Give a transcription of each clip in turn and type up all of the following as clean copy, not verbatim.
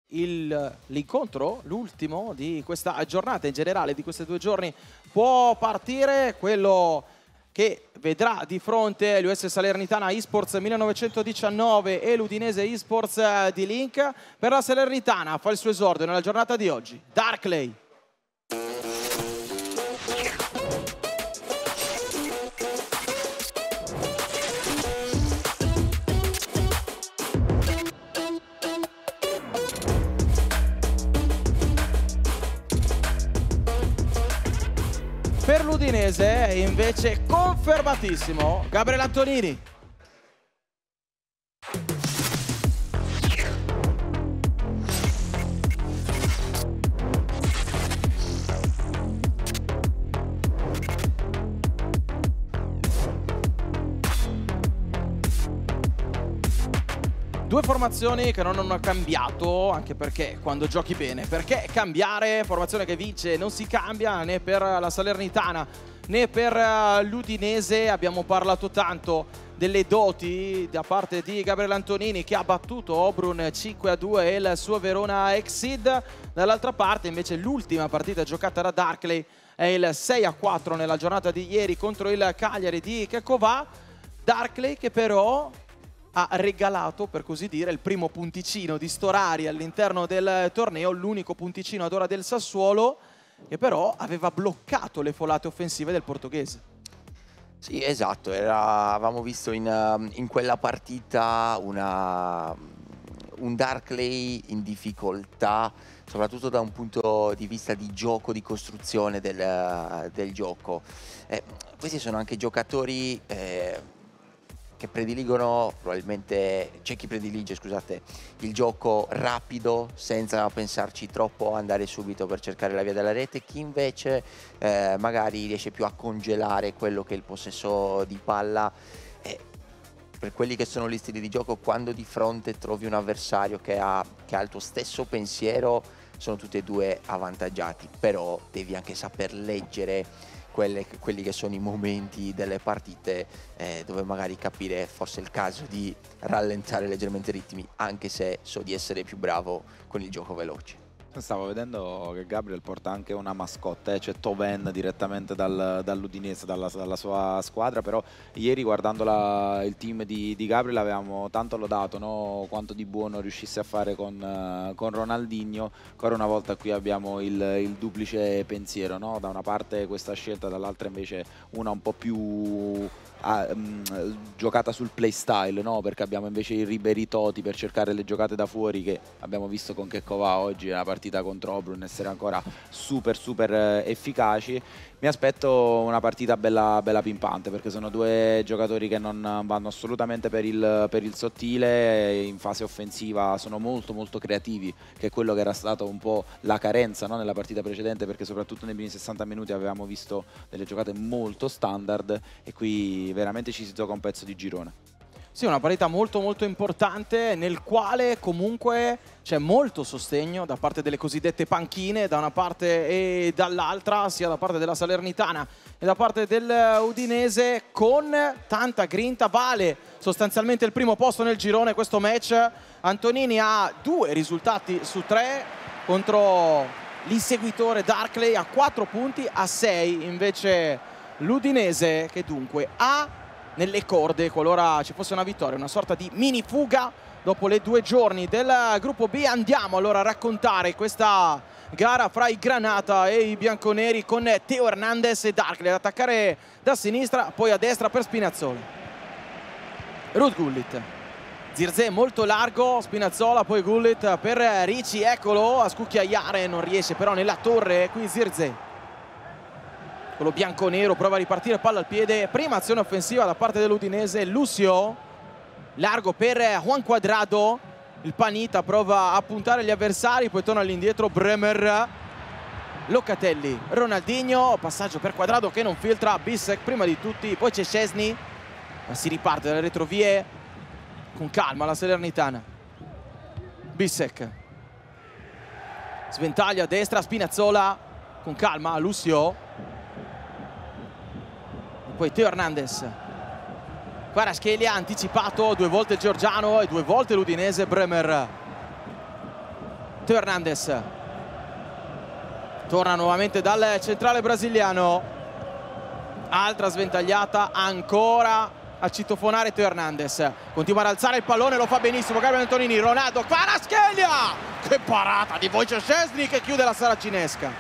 l'incontro, l'ultimo di questa giornata, in generale di questi 2 giorni, può partire, quello che vedrà di fronte l'US Salernitana Esports 1919 e l'Udinese Esports di Link. Per la Salernitana fa il suo esordio nella giornata di oggi Darkley. Per l'Udinese è invece confermatissimo Gabriele Antonini. Due formazioni che non hanno cambiato, anche perché quando giochi bene, perché cambiare? Formazione che vince non si cambia né per la Salernitana né per l'Udinese. Abbiamo parlato tanto delle doti da parte di Gabriele Antonini, che ha battuto Obrun 5-2 e il suo Verona Exceed. Dall'altra parte invece l'ultima partita giocata da Darkley è il 6-4 nella giornata di ieri contro il Cagliari di Checovà. Darkley che però ha regalato, per così dire, il primo punticino di Storari all'interno del torneo, l'unico punticino ad ora del Sassuolo, che però aveva bloccato le folate offensive del portoghese. Sì, esatto, avevamo visto in quella partita un Darkley in difficoltà, soprattutto da un punto di vista di gioco, di costruzione del gioco. Questi sono anche giocatori che prediligono, probabilmente c'è chi predilige, scusate, il gioco rapido senza pensarci troppo, andare subito per cercare la via della rete, chi invece magari riesce più a congelare quello che è il possesso di palla. Per quelli che sono gli stili di gioco, quando di fronte trovi un avversario che ha il tuo stesso pensiero, sono tutti e due avvantaggiati, però devi anche saper leggere quelli che sono i momenti delle partite dove magari capire forse è il caso di rallentare leggermente i ritmi, anche se so di essere più bravo con il gioco veloce. Stavo vedendo che Gabriel porta anche una mascotte, c'è Toven direttamente dall'Udinese, dalla sua squadra, però ieri guardando il team di Gabriel avevamo tanto lodato, no? Quanto di buono riuscisse a fare con Ronaldinho. Ancora una volta qui abbiamo il duplice pensiero, no? Da una parte questa scelta, dall'altra invece una un po' più giocata sul playstyle, no? Perché abbiamo invece i Ribéry Totti per cercare le giocate da fuori, che abbiamo visto con Checovà oggi nella partita contro Obrun essere ancora super efficaci. Mi aspetto una partita bella pimpante, perché sono due giocatori che non vanno assolutamente per il sottile, in fase offensiva sono molto creativi, che è quello che era stato un po' la carenza, no? Nella partita precedente, perché soprattutto nei primi 60 minuti avevamo visto delle giocate molto standard e qui veramente ci si gioca un pezzo di girone. Sì, una partita molto importante, nel quale comunque c'è molto sostegno da parte delle cosiddette panchine, da una parte e dall'altra, sia da parte della Salernitana e da parte dell'Udinese, con tanta grinta. Vale sostanzialmente il primo posto nel girone questo match. Antonini ha 2 risultati su 3 contro l'inseguitore Darkley, a 4 punti, a 6 invece l'Udinese, che dunque ha nelle corde, qualora ci fosse una vittoria, una sorta di mini fuga dopo le 2 giorni del gruppo B. Andiamo allora a raccontare questa gara fra i Granata e i bianconeri, con Teo Hernandez e Darkley ad attaccare da sinistra, poi a destra per Spinazzola. Ruud Gullit, Zirkzee molto largo, Spinazzola, poi Gullit per Ricci, eccolo a scucchiaiare, non riesce però nella torre qui Zirkzee. Quello bianconero prova a ripartire, palla al piede, prima azione offensiva da parte dell'Udinese. Lucio, largo per Juan Cuadrado, il Panita prova a puntare gli avversari, poi torna all'indietro Bremer, Locatelli, Ronaldinho, passaggio per Cuadrado che non filtra, Bissek prima di tutti, poi c'è Szczesny, ma si riparte dalle retrovie con calma la Salernitana. Bissek, sventaglia a destra, Spinazzola con calma, Lucio, poi Teo Hernandez, Kvaratskhelia anticipato, 2 volte il georgiano e 2 volte l'Udinese, Bremer, Teo Hernandez. Torna nuovamente dal centrale brasiliano. Altra sventagliata, ancora a citofonare Teo Hernandez. Continua ad alzare il pallone, lo fa benissimo Gabriel Antonini. Ronaldo, Kvaratskhelia! Che parata di Wojciech Szczesny che chiude la saracinesca.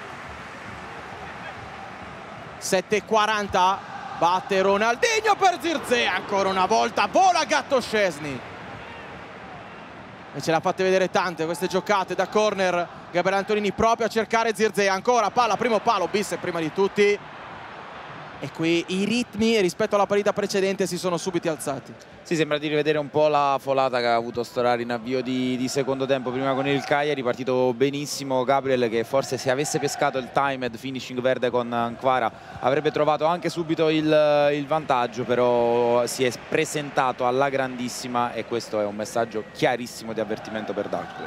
7:40, batte Ronaldinho per Zirkzee. Ancora una volta vola Gatto Szczesny. E ce l'ha fatte vedere tante queste giocate da corner. Gabriel Antonini proprio a cercare Zirkzee. Ancora palla, primo palo, Bissek prima di tutti. E qui i ritmi rispetto alla partita precedente si sono subito alzati. Sì, sembra di rivedere un po' la folata che ha avuto Storari in avvio di secondo tempo. Prima con il Cagliari, partito benissimo Gabriel, che forse se avesse pescato il timed finishing verde con Kvara avrebbe trovato anche subito il vantaggio, però si è presentato alla grandissima e questo è un messaggio chiarissimo di avvertimento per Darkley.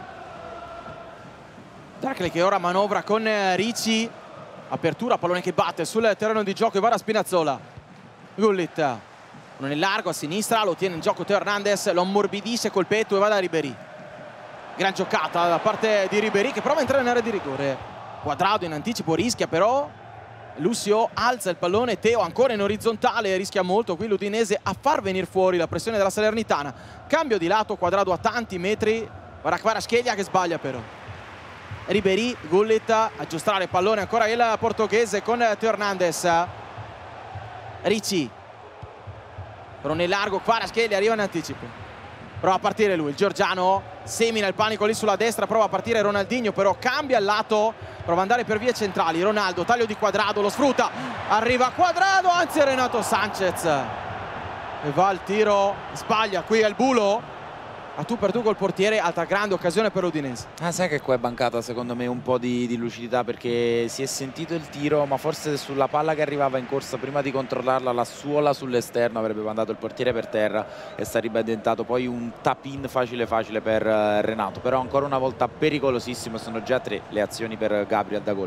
Darkley che ora manovra con Ricci. Apertura, pallone che batte sul terreno di gioco e va da Spinazzola. Gullit, non è largo a sinistra, lo tiene in gioco Teo Hernandez, lo ammorbidisce col petto e va da Ribéry. Gran giocata da parte di Ribéry che prova a entrare in area di rigore. Cuadrado in anticipo, rischia però. Lucio alza il pallone, Teo ancora in orizzontale, rischia molto qui l'Udinese a far venire fuori la pressione della Salernitana. Cambio di lato, Cuadrado a tanti metri, guarda Kvaratskhelia che sbaglia però. Ribéry, Gullit, aggiustare il pallone ancora il portoghese con Teo Hernandez. Ricci, però nel largo, Kvaratskhelia arriva in anticipo, prova a partire lui, il georgiano semina il panico lì sulla destra, prova a partire Ronaldinho, però cambia il lato, prova ad andare per vie centrali. Ronaldo, taglio di Cuadrado, lo sfrutta, arriva Cuadrado, anzi è Renato Sanchez e va al tiro, sbaglia qui al Bulo. A tu per tu col portiere, altra grande occasione per l'Udinese. Sai che qua è mancata secondo me un po' di lucidità, perché si è sentito il tiro, ma forse sulla palla che arrivava in corsa prima di controllarla la suola sull'esterno avrebbe mandato il portiere per terra e sarebbe diventato poi un tap-in facile per Renato. Però ancora una volta pericolosissimo, sono già 3 le azioni per Gabriel da gol.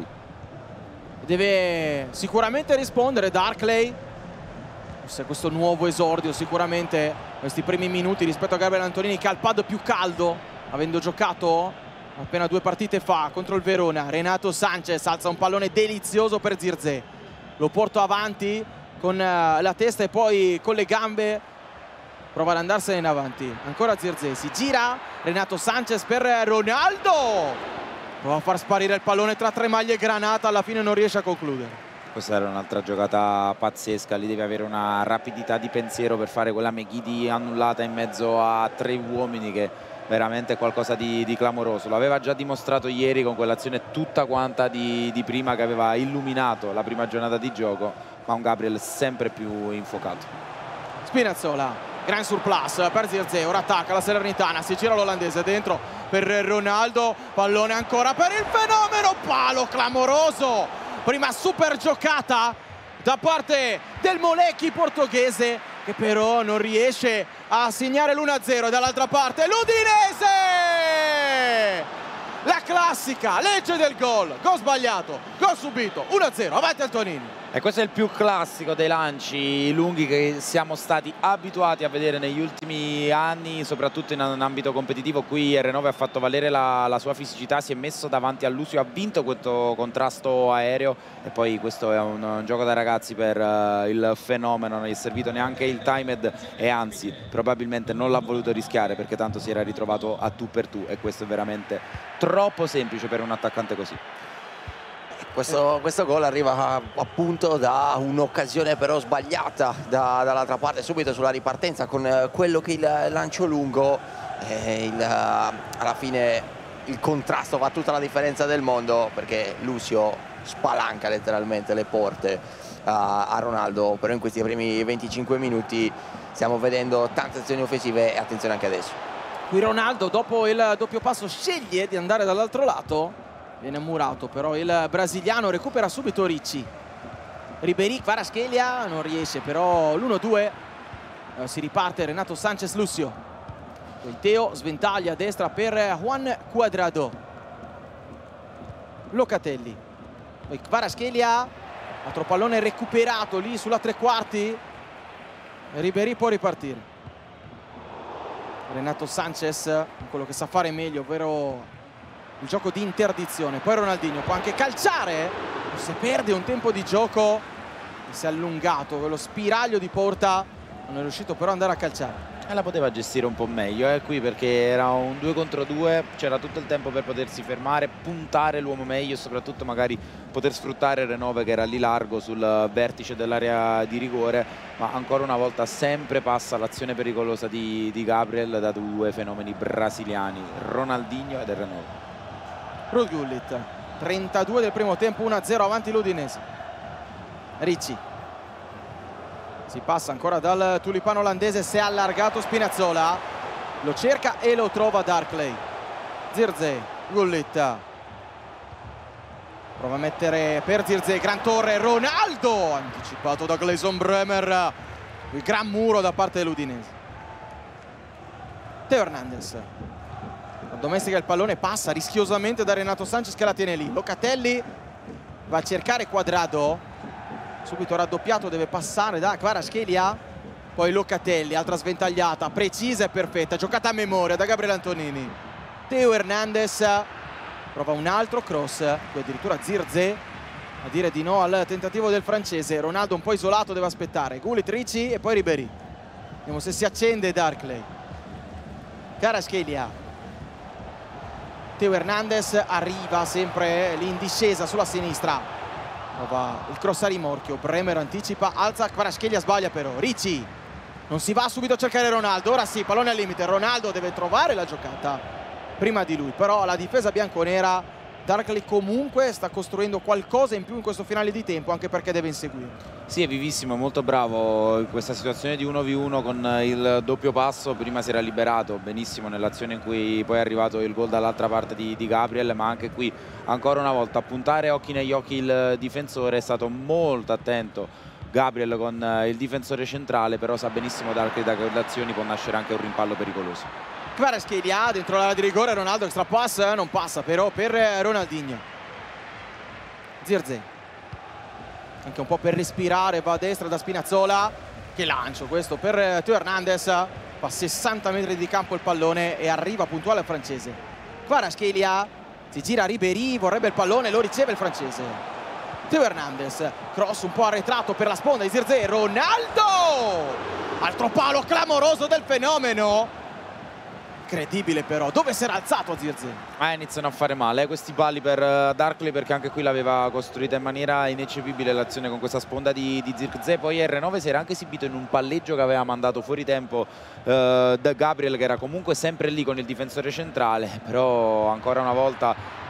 Deve sicuramente rispondere Darkley. Questo nuovo esordio sicuramente, questi primi minuti rispetto a Gabriel Antonini che ha il pad più caldo, avendo giocato appena 2 partite fa contro il Verona. Renato Sanchez alza un pallone delizioso per Zirkzee, lo porta avanti con la testa e poi con le gambe prova ad andarsene in avanti. Ancora Zirkzee, si gira Renato Sanchez per Ronaldo, prova a far sparire il pallone tra 3 maglie granata, alla fine non riesce a concludere. Questa era un'altra giocata pazzesca, lì deve avere una rapidità di pensiero per fare quella Meghidi annullata in mezzo a 3 uomini, che veramente è qualcosa di clamoroso. Lo aveva già dimostrato ieri con quell'azione tutta quanta di prima che aveva illuminato la prima giornata di gioco, ma un Gabriel sempre più infuocato. Spinazzola, gran surplus per Zirkzee, ora attacca la Salernitana, si gira l'olandese dentro per Ronaldo, pallone ancora per il fenomeno, palo clamoroso. Prima super giocata da parte del Molecchi portoghese che però non riesce a segnare l'1-0. Dall'altra parte l'Udinese! La classica legge del gol sbagliato, gol subito, 1-0, avanti Antonini. E questo è il più classico dei lanci lunghi che siamo stati abituati a vedere negli ultimi anni, soprattutto in ambito competitivo. Qui R9 ha fatto valere la sua fisicità, si è messo davanti a Lucio, ha vinto questo contrasto aereo e poi questo è un gioco da ragazzi per il fenomeno. Non gli è servito neanche il timed e anzi probabilmente non l'ha voluto rischiare, perché tanto si era ritrovato a tu per tu e questo è veramente troppo semplice per un attaccante così. Questo gol arriva appunto da un'occasione però sbagliata dall'altra parte, subito sulla ripartenza con quello che è il lancio lungo. Alla fine il contrasto fa tutta la differenza del mondo, perché Lucio spalanca letteralmente le porte a Ronaldo. Però in questi primi 25 minuti stiamo vedendo tante azioni offensive e attenzione anche adesso. Qui Ronaldo dopo il doppio passo sceglie di andare dall'altro lato, viene murato però il brasiliano, recupera subito Ricci. Ribéry, Kvaratskhelia non riesce, però l'1-2 si riparte. Renato Sanchez, Lucio, poi Teo sventaglia a destra per Juan Cuadrado, Locatelli, poi Kvaratskhelia, altro pallone recuperato lì sulla 3/4, Ribéry può ripartire. Renato Sanchez, quello che sa fare meglio, ovvero il gioco di interdizione. Poi Ronaldinho può anche calciare, se perde un tempo di gioco, si è allungato quello spiraglio di Porta, non è riuscito però ad andare a calciare. La poteva gestire un po' meglio qui, perché era un 2 contro 2, c'era tutto il tempo per potersi fermare, puntare l'uomo meglio e soprattutto magari poter sfruttare Renove che era lì largo sul vertice dell'area di rigore, ma ancora una volta sempre passa l'azione pericolosa di Gabriel da due fenomeni brasiliani, Ronaldinho ed Renove. Ruud Gullit, 32 del primo tempo, 1-0 avanti l'Udinese. Ricci. Si passa ancora dal tulipano olandese, si è allargato Spinazzola, lo cerca e lo trova Darkley. Zirkzee, Gullit. Prova a mettere per Zirkzee, gran torre, Ronaldo, anticipato da Gleison Bremer. Il gran muro da parte dell'Udinese. Theo Hernandez. Domestica il pallone, passa rischiosamente da Renato Sanchez che la tiene lì. Locatelli va a cercare Quadrado. Subito raddoppiato, deve passare da Kvaratskhelia, poi Locatelli, altra sventagliata, precisa e perfetta, giocata a memoria da Gabriele Antonini. Theo Hernandez prova un altro cross, qui addirittura Zirkzee a dire di no al tentativo del francese. Ronaldo un po' isolato, deve aspettare. Gullit, Ricci e poi Ribéry. Vediamo se si accende Darkley. Kvaratskhelia. Theo Hernandez arriva sempre lì in discesa sulla sinistra. Prova il cross a rimorchio, Bremer anticipa, alza, Kvaratskhelia sbaglia però. Ricci, non si va subito a cercare Ronaldo, ora sì, pallone al limite, Ronaldo deve trovare la giocata prima di lui, però la difesa bianconera, Darkley comunque sta costruendo qualcosa in più in questo finale di tempo, anche perché deve inseguire. Sì, è vivissimo, molto bravo in questa situazione di 1v1 con il doppio passo. Prima si era liberato benissimo nell'azione in cui poi è arrivato il gol dall'altra parte di Gabriel, ma anche qui ancora una volta a puntare occhi negli occhi il difensore. È stato molto attento Gabriel con il difensore centrale, però sa benissimo da quelle azioni può nascere anche un rimpallo pericoloso. Kvaratskhelia dentro l'area di rigore, Ronaldo extra pass, non passa però per Ronaldinho. Zirkzee anche un po' per respirare, va a destra da Spinazzola, che lancio questo per Theo Hernandez, fa 60 metri di campo il pallone e arriva puntuale al francese. Kvaratskhelia si gira Ribéry, vorrebbe il pallone, lo riceve il francese. Theo Hernandez, cross un po' arretrato per la sponda di Zirkzee, Ronaldo! Altro palo clamoroso del fenomeno. Incredibile però, dove si era alzato Zirkzee? Iniziano a fare male questi pali per Darkley, perché anche qui l'aveva costruita in maniera ineccepibile l'azione con questa sponda di Zirkzee. Poi R9 si era anche esibito in un palleggio che aveva mandato fuori tempo da Gabriel, che era comunque sempre lì con il difensore centrale, però ancora una volta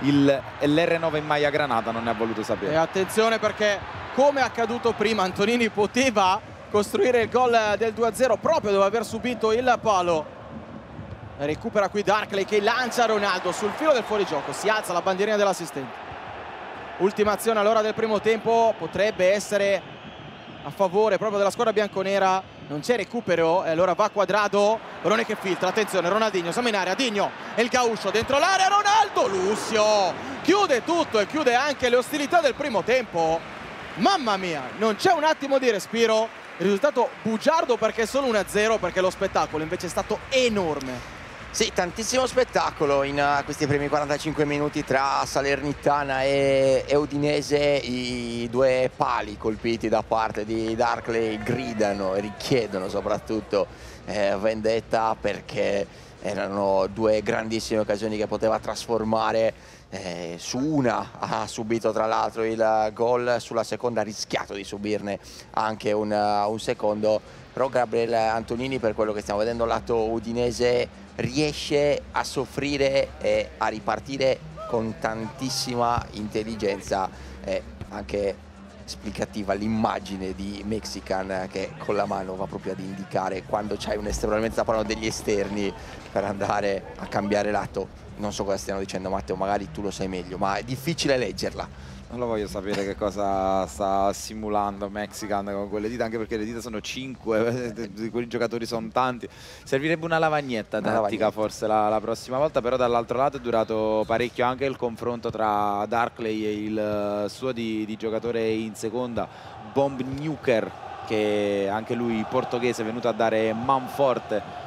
l'R9 in maglia granata non ne ha voluto sapere. E attenzione, perché come accaduto prima Antonini poteva costruire il gol del 2-0 proprio dopo aver subito il palo. Recupera qui Darkley che lancia Ronaldo sul filo del fuorigioco, si alza la bandierina dell'assistente. Ultima azione all'ora del primo tempo, potrebbe essere a favore proprio della squadra bianconera, non c'è recupero e allora va Quadrado, pallone che filtra, attenzione Ronaldinho, siamo in area, Digno e il Gauscio dentro l'area, Ronaldo, Lucio chiude tutto e chiude anche le ostilità del primo tempo. Mamma mia, non c'è un attimo di respiro, il risultato bugiardo perché è solo 1-0, perché lo spettacolo invece è stato enorme. Sì, tantissimo spettacolo in questi primi 45 minuti tra Salernitana e Udinese. I due pali colpiti da parte di Darkley gridano e richiedono soprattutto vendetta, perché erano due grandissime occasioni che poteva trasformare. Su una ha subito tra l'altro il gol, sulla seconda ha rischiato di subirne anche un secondo, però Gabriele Antonini, per quello che stiamo vedendo lato udinese, riesce a soffrire e a ripartire con tantissima intelligenza e anche esplicativa l'immagine di Mexican che con la mano va proprio ad indicare quando c'hai un esterno, probabilmente parlano degli esterni per andare a cambiare lato. Non so cosa stiano dicendo Matteo, magari tu lo sai meglio, ma è difficile leggerla. Non lo voglio sapere che cosa sta simulando Mexican con quelle dita, anche perché le dita sono 5, quei giocatori sono tanti. Servirebbe una lavagnetta tattica forse la prossima volta, però dall'altro lato è durato parecchio anche il confronto tra Darkley e il suo di giocatore in seconda, Bomb Nuker, che anche lui portoghese è venuto a dare man forte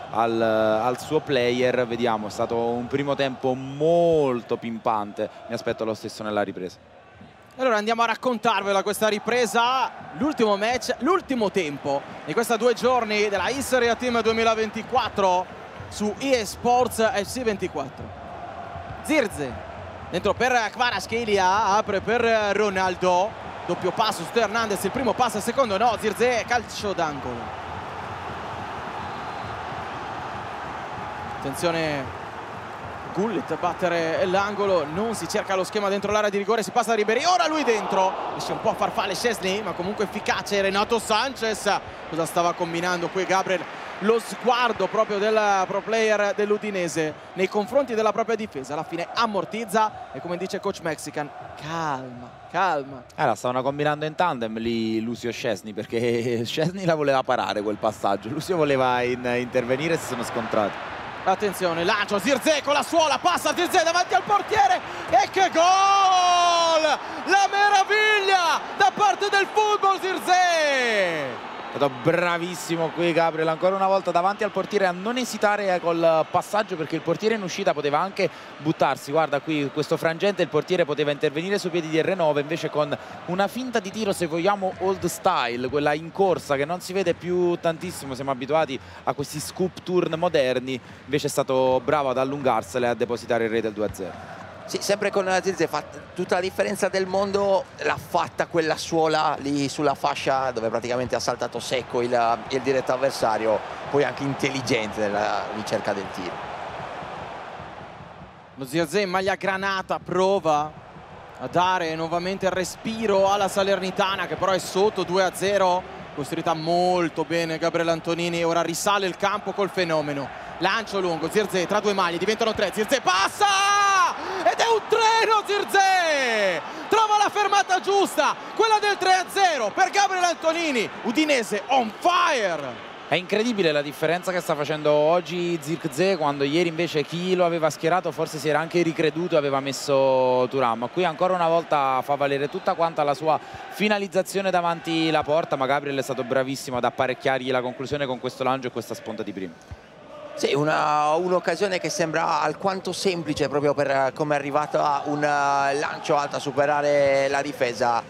al suo player. Vediamo, è stato un primo tempo molto pimpante, mi aspetto lo stesso nella ripresa. Allora andiamo a raccontarvela questa ripresa, l'ultimo match, l'ultimo tempo di questi 2 giorni della Iseria Team 2024 su EA Sports FC24. Zirkzee dentro per Kvaratskhelia, apre per Ronaldo, doppio passo su Teo Hernandez, il primo passo, il secondo no, Zirkzee, calcio d'angolo. Attenzione, Gullit a battere l'angolo, non si cerca lo schema dentro l'area di rigore, si passa da Ribéry, ora lui dentro, riesce un po' a far fare Szczesny, ma comunque efficace Renato Sanchez. Cosa stava combinando qui Gabriel? Lo sguardo proprio del pro player dell'Udinese nei confronti della propria difesa, alla fine ammortizza e, come dice coach Mexican, calma, calma. La stavano combinando in tandem lì Lucio Szczesny, perché Szczesny la voleva parare quel passaggio, Lucio voleva intervenire e si sono scontrati. Attenzione, lancio, Zirkzee con la suola, passa Zirkzee davanti al portiere e che gol! La meraviglia da parte del football, Zirkzee! È stato bravissimo qui Gabriel, ancora una volta davanti al portiere, a non esitare col passaggio, perché il portiere in uscita poteva anche buttarsi. Guarda qui questo frangente, il portiere poteva intervenire sui piedi di R9, invece con una finta di tiro, se vogliamo old style, quella in corsa che non si vede più tantissimo, siamo abituati a questi scoop turn moderni, invece è stato bravo ad allungarsela e a depositare il rete del 2-0. Sì, sempre con Zirkzee fa tutta la differenza del mondo, l'ha fatta quella suola lì sulla fascia dove praticamente ha saltato secco il diretto avversario, poi anche intelligente nella ricerca del tiro. Lo Zirkzee in maglia granata prova a dare nuovamente il respiro alla Salernitana, che però è sotto 2-0, costruita molto bene Gabriele Antonini. Ora risale il campo col fenomeno, lancio lungo, Zirkzee tra 2 maglie, diventano 3, Zirkzee passa! Ed è un treno, Zirkzee! Trova la fermata giusta, quella del 3-0 per Gabriele Antonini. Udinese on fire! È incredibile la differenza che sta facendo oggi Zirkzee, quando ieri invece chi lo aveva schierato forse si era anche ricreduto e aveva messo Thuram. Qui ancora una volta fa valere tutta quanta la sua finalizzazione davanti la porta, ma Gabriel è stato bravissimo ad apparecchiargli la conclusione con questo lancio e questa spunta di prima. Sì, un'occasione che sembra alquanto semplice proprio per come è arrivata un lancio alto a superare la difesa.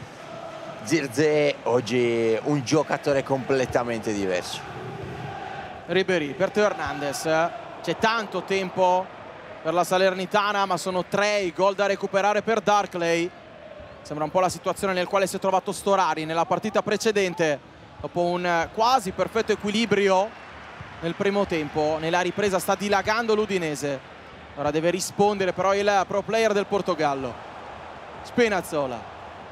Zirkzee oggi un giocatore completamente diverso. Ribéry per Teo Hernandez, c'è tanto tempo per la Salernitana, ma sono 3 i gol da recuperare per Darkley. Sembra un po' la situazione nel quale si è trovato Storari nella partita precedente, dopo un quasi perfetto equilibrio nel primo tempo. Nella ripresa sta dilagando l'Udinese, ora deve rispondere però il pro player del Portogallo, Spinazzola.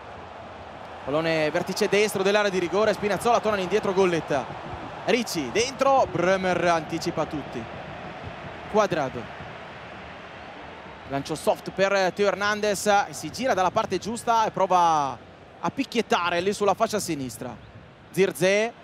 Pallone vertice destro dell'area di rigore, Spinazzola torna indietro, Gullit, Ricci dentro, Bremer anticipa tutti, Cuadrado, lancio soft per Teo Hernandez, si gira dalla parte giusta e prova a picchiettare lì sulla fascia sinistra. Zirkzee,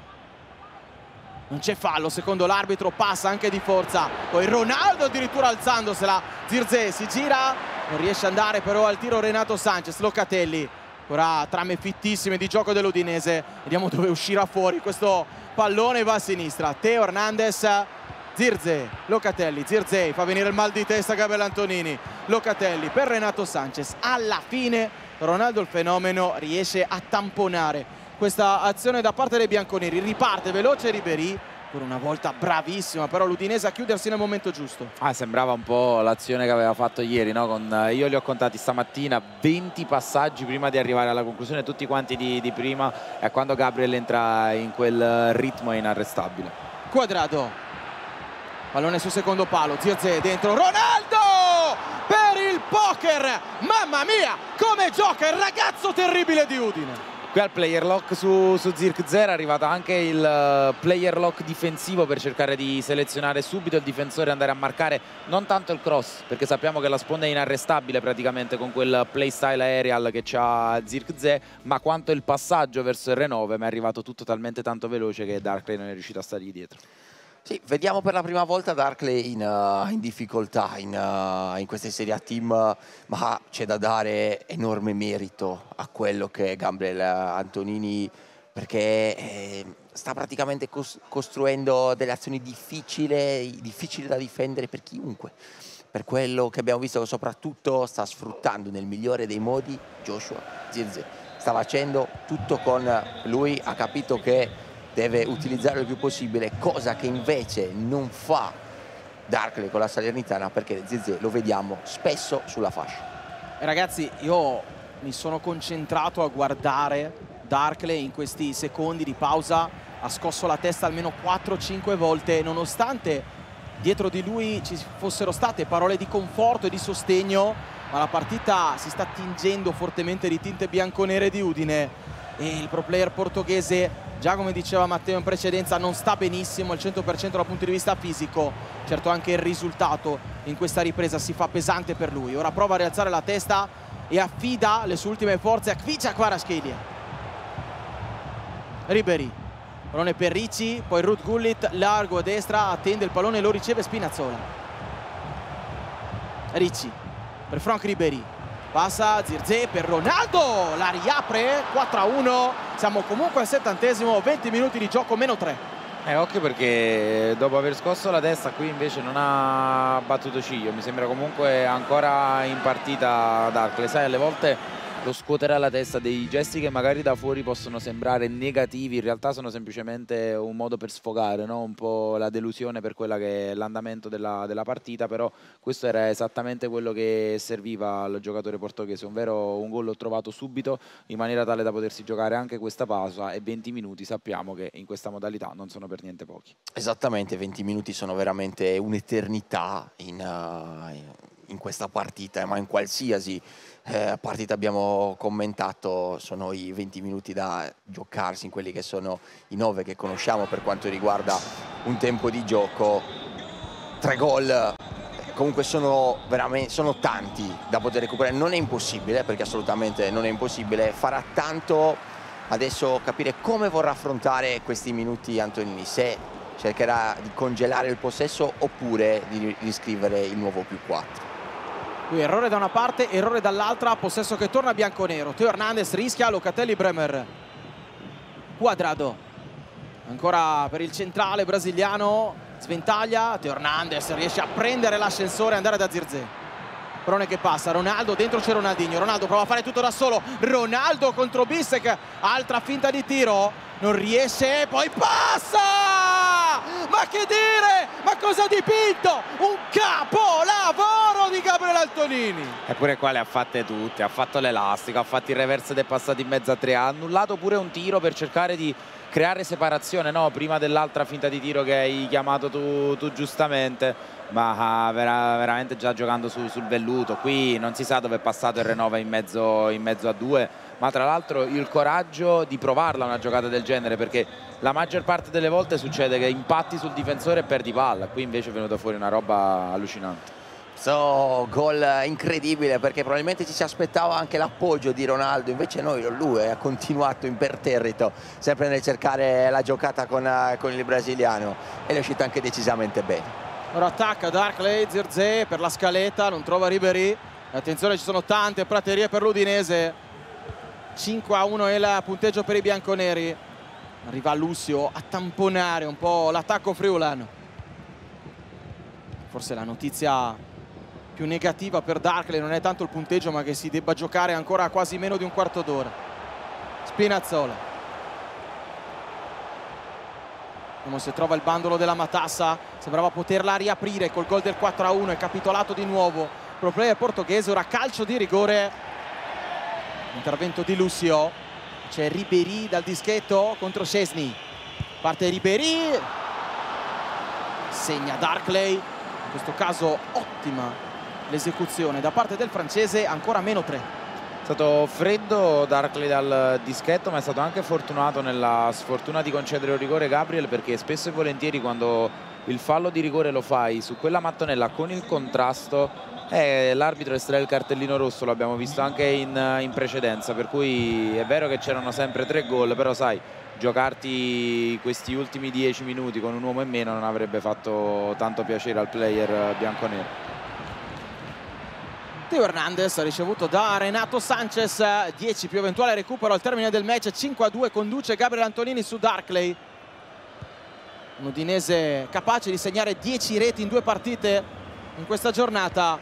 non c'è fallo secondo l'arbitro, passa anche di forza, poi Ronaldo addirittura alzandosela, Zirkzee si gira, non riesce ad andare però al tiro Renato Sanchez. Locatelli, ora trame fittissime di gioco dell'Udinese, vediamo dove uscirà fuori questo pallone, va a sinistra, Teo Hernandez, Zirkzee, Locatelli, Zirkzee fa venire il mal di testa a Gabriele Antonini, Locatelli per Renato Sanchez. Alla fine Ronaldo il fenomeno riesce a tamponare questa azione da parte dei bianconeri, riparte veloce Ribéry, per una volta bravissima però l'Udinese a chiudersi nel momento giusto. Sembrava un po' l'azione che aveva fatto ieri, no? Io li ho contati stamattina, 20 passaggi prima di arrivare alla conclusione, tutti quanti di prima, e quando Gabriel entra in quel ritmo è inarrestabile. Cuadrado, pallone sul secondo palo, Zirkzee dentro, Ronaldo per il poker, mamma mia come gioca il ragazzo terribile di Udine. Qui al player lock su Zirkzee era arrivato anche il player lock difensivo per cercare di selezionare subito il difensore e andare a marcare non tanto il cross, perché sappiamo che la sponda è inarrestabile praticamente con quel playstyle aerial che c'ha Zirkzee, ma quanto il passaggio verso il R9, ma è arrivato tutto talmente tanto veloce che Darkley non è riuscito a stargli dietro. Sì, vediamo per la prima volta Darkley in difficoltà in queste Serie A Team, ma c'è da dare enorme merito a quello che è Gabriele Antonini, perché sta praticamente costruendo delle azioni difficili da difendere per chiunque. Per quello che abbiamo visto, soprattutto sta sfruttando nel migliore dei modi Joshua Zirkzee. Sta facendo tutto con lui, ha capito che deve utilizzare il più possibile, cosa che invece non fa Darkley con la Salernitana, perché Zirkzee lo vediamo spesso sulla fascia. E ragazzi, io mi sono concentrato a guardare Darkley in questi secondi di pausa, ha scosso la testa almeno 4-5 volte, nonostante dietro di lui ci fossero state parole di conforto e di sostegno, ma la partita si sta tingendo fortemente di tinte bianconere di Udine e il pro player portoghese, già come diceva Matteo in precedenza, non sta benissimo al 100% dal punto di vista fisico. Certo, anche il risultato in questa ripresa si fa pesante per lui. Ora prova a rialzare la testa e affida le sue ultime forze a Kvicha Kvaratskhelia. Ribéry, pallone per Ricci, poi Ruud Gullit largo a destra, attende il pallone e lo riceve Spinazzola. Ricci per Franck Ribéry, passa Zirkzee per Ronaldo, la riapre, 4-1, siamo comunque al 70°, 20 minuti di gioco, -3. Occhio, perché dopo aver scosso la testa qui invece non ha battuto ciglio, mi sembra comunque ancora in partita Darkley. Sai, alle volte lo scuotere alla testa, dei gesti che magari da fuori possono sembrare negativi, in realtà sono semplicemente un modo per sfogare, no? Un po' la delusione per quella che è l'andamento della partita, però questo era esattamente quello che serviva al giocatore portoghese, ovvero un gol l'ho trovato subito in maniera tale da potersi giocare anche questa pausa, e 20 minuti sappiamo che in questa modalità non sono per niente pochi. Esattamente, 20 minuti sono veramente un'eternità in questa partita, ma in qualsiasi partita abbiamo commentato sono i 20 minuti da giocarsi, in quelli che sono i 9 che conosciamo per quanto riguarda un tempo di gioco. 3 gol comunque sono tanti da poter recuperare, non è impossibile, perché assolutamente non è impossibile. Farà tanto adesso capire come vorrà affrontare questi minuti Antonini, se cercherà di congelare il possesso oppure di riscrivere il nuovo +4. Qui errore da una parte, errore dall'altra, possesso che torna bianconero. Teo Hernandez rischia, Locatelli, Bremer. Cuadrado, ancora per il centrale brasiliano, sventaglia, Teo Hernandez riesce a prendere l'ascensore e andare da Zirkzee. Prone che passa, Ronaldo, dentro c'è Ronaldinho, Ronaldo prova a fare tutto da solo, Ronaldo contro Bissek, altra finta di tiro, non riesce, poi passa! Ma che dire? Ma cosa ha dipinto? Un capolavoro di Gabriel Antonini! Eppure qua le ha fatte tutte, ha fatto l'elastico, ha fatto il reverse ed è passato in mezzo a 3, ha annullato pure un tiro per cercare di creare separazione, no? Prima dell'altra finta di tiro che hai chiamato tu giustamente, ma veramente già giocando sul velluto. Qui non si sa dove è passato il Renova in mezzo a 2, ma tra l'altro il coraggio di provarla una giocata del genere, perché la maggior parte delle volte succede che impatti sul difensore e perdi palla. Qui invece è venuta fuori una roba allucinante. Gol incredibile, perché probabilmente ci si aspettava anche l'appoggio di Ronaldo, invece lui ha continuato imperterrito sempre nel cercare la giocata con il brasiliano, e è uscito anche decisamente bene. Ora attacca Darkley, Zirkzee per la scaletta, non trova Ribéry. Attenzione, ci sono tante praterie per l'Udinese. 5-1 è il punteggio per i bianconeri. Arriva Lucio a tamponare un po' l'attacco friulano. Forse la notizia più negativa per Darkley non è tanto il punteggio, ma che si debba giocare ancora a quasi meno di un quarto d'ora. Spinazzola. Vediamo se trova il bandolo della matassa, sembrava poterla riaprire col gol del 4-1, è capitolato di nuovo. Pro player portoghese, ora calcio di rigore. Intervento di Lucio, c'è Ribéry dal dischetto contro Szczesny. Parte Ribéry, segna Darkley, in questo caso ottima l'esecuzione da parte del francese, ancora -3. È stato freddo Darkley dal dischetto, ma è stato anche fortunato nella sfortuna di concedere un rigore Gabriel, perché spesso e volentieri quando il fallo di rigore lo fai su quella mattonella con il contrasto, l'arbitro estrae il cartellino rosso, lo abbiamo visto anche in precedenza, per cui è vero che c'erano sempre 3 gol, però sai, giocarti questi ultimi 10 minuti con un uomo in meno non avrebbe fatto tanto piacere al player bianconero. Teo Hernandez ha ricevuto da Renato Sanchez, 10 più eventuale recupero al termine del match, 5-2 conduce Gabriel Antonini su Darkley. un Udinese capace di segnare 10 reti in 2 partite in questa giornata,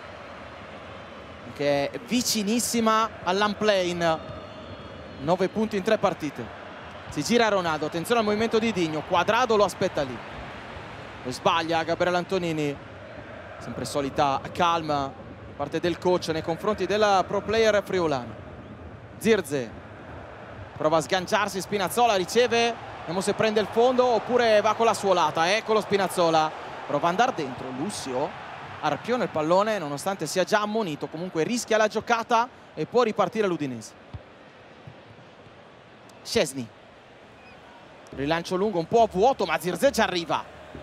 che è vicinissima all'unplane, 9 punti in 3 partite. Si gira Ronaldo, attenzione al movimento di Digno, Quadrado lo aspetta lì, lo sbaglia Gabriele Antonini, sempre solita calma parte del coach nei confronti del pro player friulano. Zirze prova a sganciarsi, Spinazzola riceve, vediamo se prende il fondo oppure va con la suolata. Eccolo Spinazzola, prova ad andare dentro, Lussio arpiona il pallone nonostante sia già ammonito, comunque rischia la giocata e può ripartire l'Udinese. Szczesny, rilancio lungo un po' a vuoto, ma Zirze ci arriva.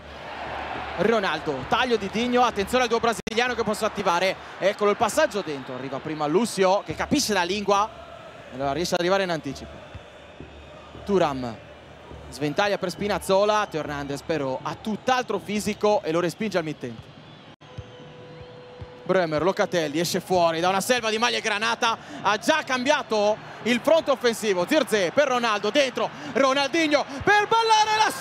Ronaldo, taglio di Digno, attenzione al duo brasiliano che posso attivare, eccolo il passaggio dentro, arriva prima Lussio che capisce la lingua e allora riesce ad arrivare in anticipo. Thuram sventaglia per Spinazzola, Teo Hernandez però ha tutt'altro fisico e lo respinge al mittente. Bremer, Locatelli esce fuori da una selva di maglie granata, ha già cambiato il fronte offensivo. Zirze per Ronaldo, dentro Ronaldinho per ballare la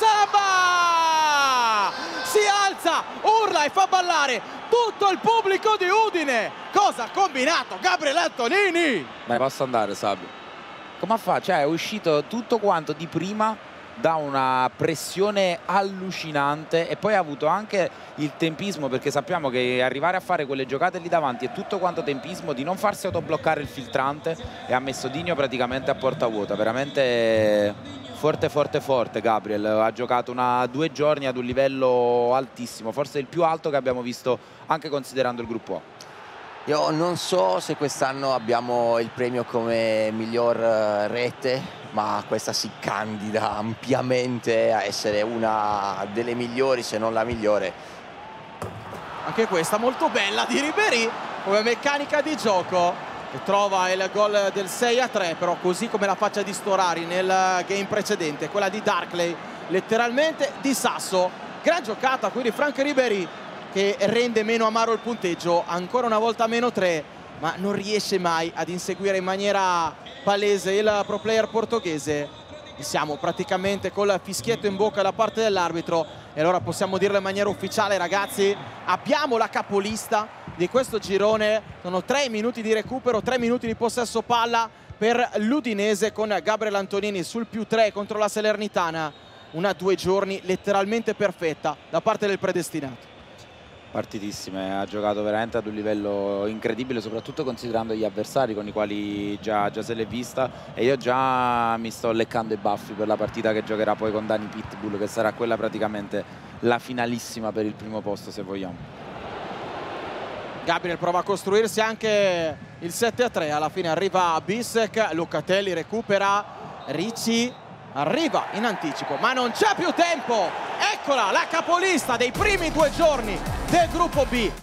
samba, si alza, urla e fa ballare tutto il pubblico di Udine. Cosa ha combinato Gabriele Antonini? Beh, posso andare Sabio? Come fa? Cioè è uscito tutto quanto di prima da una pressione allucinante e poi ha avuto anche il tempismo, perché sappiamo che arrivare a fare quelle giocate lì davanti è tutto quanto tempismo, di non farsi autobloccare il filtrante, e ha messo Digno praticamente a porta vuota. Veramente forte forte forte Gabriel, ha giocato 2 giorni ad un livello altissimo, forse il più alto che abbiamo visto anche considerando il gruppo A. Io non so se quest'anno abbiamo il premio come miglior rete, ma questa si candida ampiamente a essere una delle migliori, se non la migliore. Anche questa molto bella di Ribéry come meccanica di gioco, che trova il gol del 6-3, però così come la faccia di Storari nel game precedente, quella di Darkley letteralmente di sasso. Gran giocata quindi Franck Ribéry, che rende meno amaro il punteggio, ancora una volta -3, ma non riesce mai ad inseguire in maniera palese il pro player portoghese. Siamo praticamente col fischietto in bocca da parte dell'arbitro e allora possiamo dirlo in maniera ufficiale, ragazzi, abbiamo la capolista di questo girone. Sono 3 minuti di recupero, 3 minuti di possesso palla per l'Udinese, con Gabriele Antonini sul +3 contro la Salernitana. Una 2 giorni letteralmente perfetta da parte del predestinato. Partitissime, ha giocato veramente ad un livello incredibile, soprattutto considerando gli avversari con i quali già se l'è vista, e io già mi sto leccando i baffi per la partita che giocherà poi con Dani Pitbull, che sarà quella praticamente la finalissima per il primo posto, se vogliamo. Gabriel prova a costruirsi anche il 7-3, alla fine arriva Bissek, Locatelli recupera, Ricci arriva in anticipo, ma non c'è più tempo. Eccola la capolista dei primi 2 giorni del gruppo B.